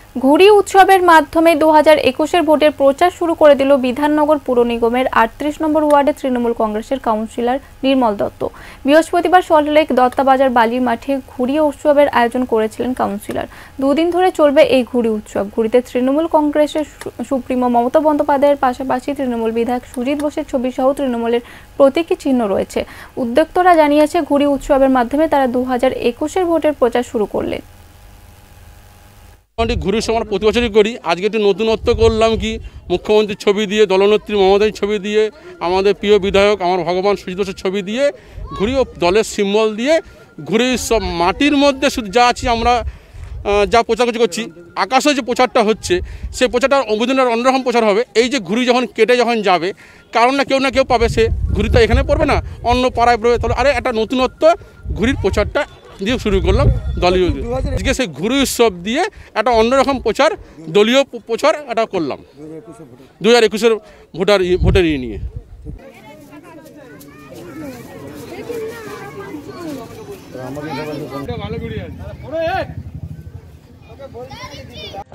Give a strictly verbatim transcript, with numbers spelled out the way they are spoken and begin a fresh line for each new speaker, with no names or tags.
ঘুড়ি উৎসবের মাধ্যমে দু হাজার একুশের ভোটের প্রচার শুরু করে দিল বিধাননগর পুর নিগমের আটত্রিশ নম্বর ওয়ার্ডের তৃণমূল কংগ্রেসের কাউন্সিলর নির্মল দত্ত। বৃহস্পতিবার সল্টলেক দত্তাবাজার বালির মাঠে ঘুড়ি উৎসবের আয়োজন করেছিলেন কাউন্সিলর। দুদিন ধরে চলবে এই ঘুড়ি উৎসব। ঘুড়িতে তৃণমূল কংগ্রেসের সুপ্রিমো মমতা বন্দ্যোপাধ্যায়ের পাশাপাশি তৃণমূল বিধায়ক সুজিত বোসের ছবি সহ তৃণমূলের প্রতীকী চিহ্ন রয়েছে। উদ্যোক্তারা জানিয়েছে ঘুড়ি উৎসবের মাধ্যমে তারা দু হাজার একুশের ভোটের প্রচার শুরু করলেন।
ঘুড়ির সময় প্রতি বছরই করি, আজকে একটু নতুনত্ব করলাম কি মুখ্যমন্ত্রীর ছবি দিয়ে, দলনেত্রী মমতার ছবি দিয়ে, আমাদের প্রিয় বিধায়ক আমার ভগবান সুজিত বোসের ছবি দিয়ে ঘুড়ি ও দলের সিম্বল দিয়ে ঘুড়ির সব মাটির মধ্যে শুধু যা আছি আমরা যা প্রচার করছি, আকাশে যে প্রচারটা হচ্ছে সেই প্রচারটা অভিযানের অন্যরকম প্রচার হবে। এই যে ঘুড়ি যখন কেটে যখন যাবে, কারণ না কেউ না কেউ পাবে, সে ঘুড়িটা এখানে পড়বে না, অন্য পাড়ায় পড়বে। তাহলে আরে একটা নতুনত্ব ঘুড়ির প্রচারটা দিয়ে শুরু করলাম দলীয়। আজকে সেই ঘুড়ি উৎসব দিয়ে একটা অন্যরকম প্রচার, দলীয় প্রচার এটা করলাম দু হাজার একুশের ভোটার ভোটের ইয়ে নিয়ে।